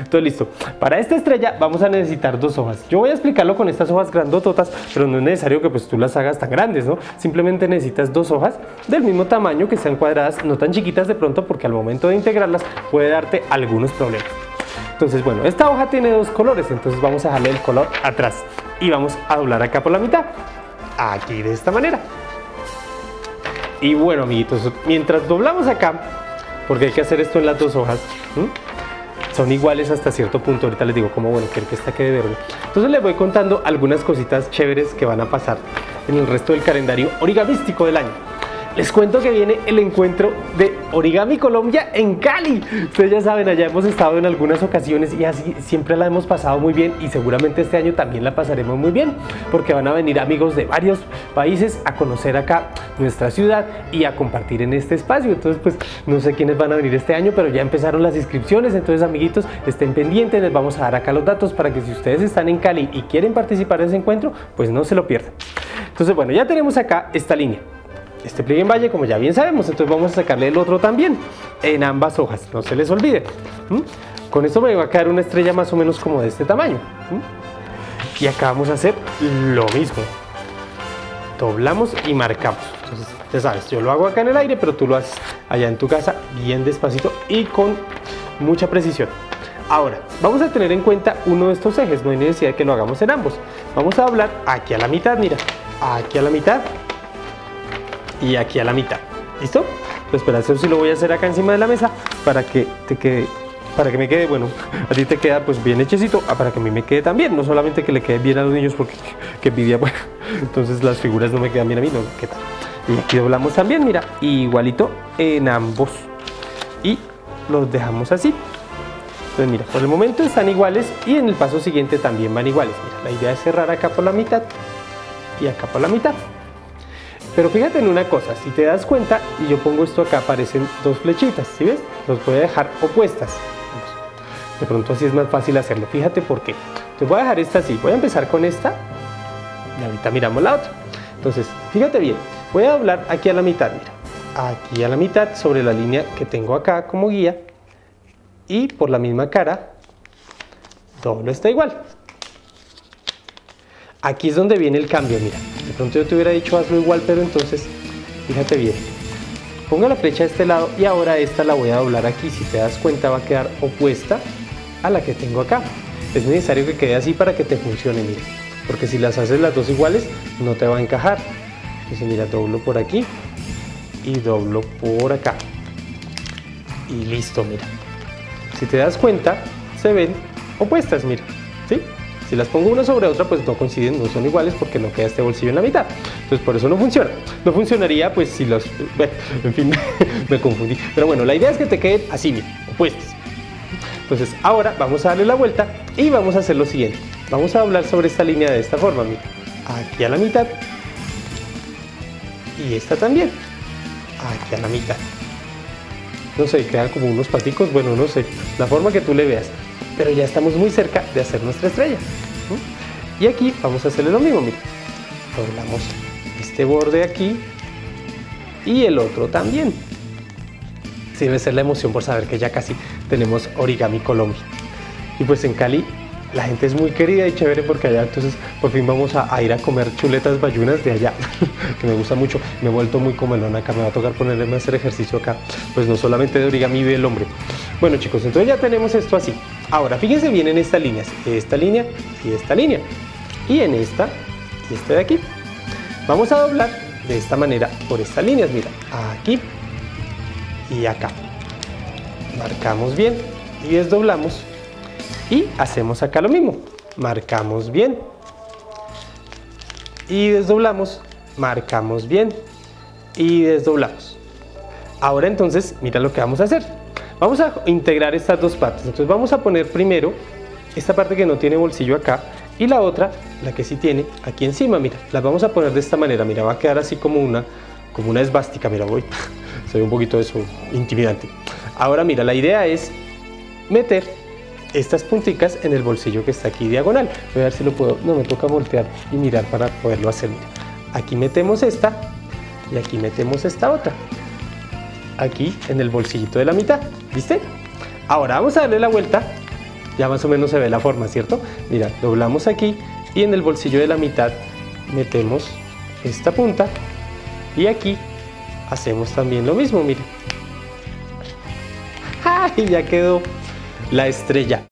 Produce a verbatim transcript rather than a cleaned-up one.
Entonces listo, para esta estrella vamos a necesitar dos hojas. Yo voy a explicarlo con estas hojas grandototas, pero no es necesario que pues tú las hagas tan grandes, ¿no? Simplemente necesitas dos hojas del mismo tamaño, que sean cuadradas, no tan chiquitas de pronto, porque al momento de integrarlas puede darte algunos problemas. Entonces bueno, esta hoja tiene dos colores, entonces vamos a dejarle el color atrás y vamos a doblar acá por la mitad, aquí de esta manera. Y bueno, amiguitos, mientras doblamos acá, porque hay que hacer esto en las dos hojas, ¿m? Son iguales hasta cierto punto, ahorita les digo como bueno, quiero que esta quede verde. Entonces les voy contando algunas cositas chéveres que van a pasar en el resto del calendario origamístico del año. Les cuento que viene el encuentro de Origami Colombia en Cali. Ustedes ya saben, allá hemos estado en algunas ocasiones y así siempre la hemos pasado muy bien, y seguramente este año también la pasaremos muy bien, porque van a venir amigos de varios países a conocer acá nuestra ciudad y a compartir en este espacio. Entonces pues no sé quiénes van a venir este año, pero ya empezaron las inscripciones, entonces amiguitos, estén pendientes, les vamos a dar acá los datos para que si ustedes están en Cali y quieren participar en ese encuentro, pues no se lo pierdan. Entonces bueno, ya tenemos acá esta línea, este pliegue en valle, como ya bien sabemos, entonces vamos a sacarle el otro también en ambas hojas, no se les olvide. ¿Mm? Con esto me va a quedar una estrella más o menos como de este tamaño. ¿Mm? Y acá vamos a hacer lo mismo, doblamos y marcamos. Entonces ya sabes, yo lo hago acá en el aire, pero tú lo haces allá en tu casa bien despacito y con mucha precisión. Ahora, vamos a tener en cuenta uno de estos ejes, no hay necesidad de que lo hagamos en ambos. Vamos a doblar aquí a la mitad, mira, aquí a la mitad y aquí a la mitad. ¿Listo? Pues espera, eso sí lo voy a hacer acá encima de la mesa para que te quede, para que me quede, bueno, a ti te queda pues bien hechecito, para que a mí me quede también, no solamente que le quede bien a los niños, porque que envidia, bueno, entonces las figuras no me quedan bien a mí, no, ¿qué tal? Y aquí doblamos también, mira, igualito en ambos y los dejamos así. Entonces mira, por el momento están iguales y en el paso siguiente también van iguales. Mira, la idea es cerrar acá por la mitad y acá por la mitad. Pero fíjate en una cosa, si te das cuenta y yo pongo esto acá, aparecen dos flechitas, ¿sí ves? Los voy a dejar opuestas. De pronto así es más fácil hacerlo, fíjate por qué. Entonces voy a dejar esta así, voy a empezar con esta y ahorita miramos la otra. Entonces, fíjate bien, voy a doblar aquí a la mitad, mira, aquí a la mitad sobre la línea que tengo acá como guía y por la misma cara doblo esta igual. Aquí es donde viene el cambio, mira, de pronto yo te hubiera dicho hazlo igual, pero entonces, fíjate bien, pongo la flecha a este lado y ahora esta la voy a doblar aquí, si te das cuenta va a quedar opuesta a la que tengo acá. Es necesario que quede así para que te funcione, mira, porque si las haces las dos iguales no te va a encajar. Entonces mira, doblo por aquí y doblo por acá y listo, mira. Si te das cuenta, se ven opuestas, mira, ¿sí? Si las pongo una sobre otra, pues no coinciden, no son iguales porque no queda este bolsillo en la mitad. Entonces por eso no funciona. No funcionaría pues si los... Bueno, en fin, me confundí. Pero bueno, la idea es que te queden así, mira, opuestas. Entonces ahora vamos a darle la vuelta y vamos a hacer lo siguiente. Vamos a doblar sobre esta línea de esta forma, mira. Aquí a la mitad. Y esta también. Aquí a la mitad. No sé, quedan como unos paticos, bueno, no sé, la forma que tú le veas. Pero ya estamos muy cerca de hacer nuestra estrella. ¿Mm? Y aquí vamos a hacerle lo mismo, mira. Doblamos este borde aquí y el otro también. Sí, debe ser la emoción por saber que ya casi tenemos Origami Colombia. Y pues en Cali la gente es muy querida y chévere porque allá entonces por fin vamos a, a ir a comer chuletas bayunas de allá, que me gusta mucho. Me he vuelto muy comelón acá, me va a tocar ponerme a hacer ejercicio acá, pues no solamente de origami vive el hombre. Bueno chicos, entonces ya tenemos esto así. Ahora fíjense bien en estas líneas, esta línea y esta línea, y en esta y esta de aquí. Vamos a doblar de esta manera por estas líneas, mira, aquí y acá. Marcamos bien y desdoblamos. Y hacemos acá lo mismo, marcamos bien y desdoblamos, marcamos bien y desdoblamos. Ahora entonces, mira lo que vamos a hacer. Vamos a integrar estas dos partes. Entonces vamos a poner primero esta parte que no tiene bolsillo acá y la otra, la que sí tiene, aquí encima, mira. Las vamos a poner de esta manera, mira, va a quedar así como una, como una esvástica, mira, voy, se ve un poquito eso intimidante. Ahora mira, la idea es meter estas punticas en el bolsillo que está aquí diagonal. Voy a ver si lo puedo, no, me toca voltear y mirar para poderlo hacer. Mira. Aquí metemos esta y aquí metemos esta otra. Aquí en el bolsillito de la mitad, ¿viste? Ahora vamos a darle la vuelta Ya más o menos se ve la forma, ¿cierto? Mira, doblamos aquí y en el bolsillo de la mitad metemos esta punta y aquí hacemos también lo mismo, mire. ¡Ay! Ya quedó la estrella.